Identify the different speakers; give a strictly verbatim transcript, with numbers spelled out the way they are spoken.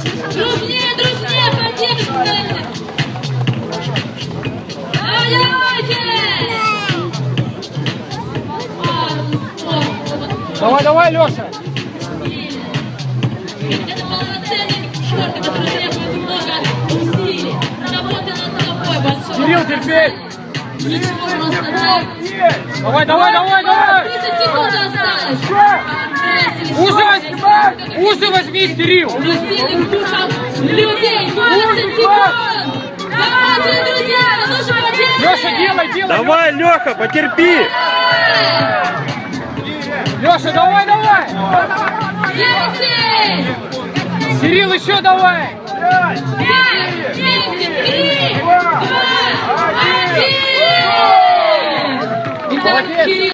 Speaker 1: Дружнее, дружнее, поддержка! Давайте!
Speaker 2: Давай, давай, Леша!
Speaker 1: Это полноценный спорт, это требует много усилий, работы над собой большой.
Speaker 2: Кирилл, терпеть!
Speaker 1: Ничего просто так.
Speaker 2: Давай, давай, давай, давай!
Speaker 1: тридцать секунд осталось.
Speaker 2: Узы, узы возьми, Кирилл!
Speaker 1: Сильных духом людей, двадцать секунд! Давайте, друзья, это тоже поддержка!
Speaker 2: Леша, делай, делай!
Speaker 3: Давай, Леха, потерпи!
Speaker 2: Леша, давай, давай!
Speaker 1: Десять!
Speaker 2: Кирилл, еще давай!
Speaker 1: Пять! Десять! Три! Два! Один!
Speaker 2: Молодец!